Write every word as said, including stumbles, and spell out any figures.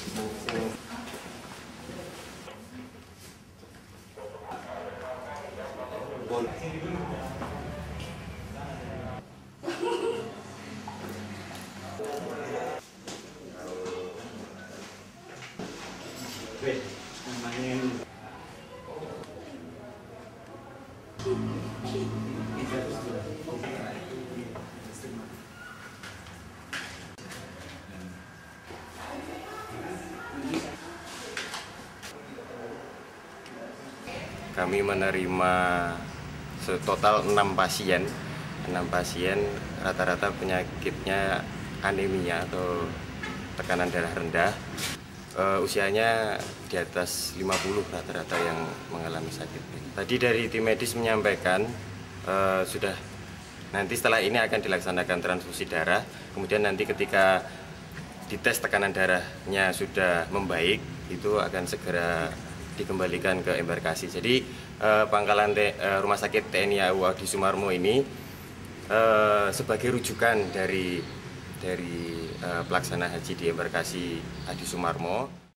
Kami menerima total enam pasien, enam pasien rata-rata penyakitnya anemia atau tekanan darah rendah. Uh, usianya di atas lima puluh rata-rata yang mengalami sakit. Tadi dari tim medis menyampaikan uh, sudah nanti setelah ini akan dilaksanakan transfusi darah, kemudian nanti ketika dites tekanan darahnya sudah membaik, itu akan segera dikembalikan ke embarkasi. Jadi uh, pangkalan te, uh, Rumah Sakit T N I A U Adi Sumarmo ini uh, sebagai rujukan dari dari uh, pelaksana haji di embarkasi Adi Sumarmo.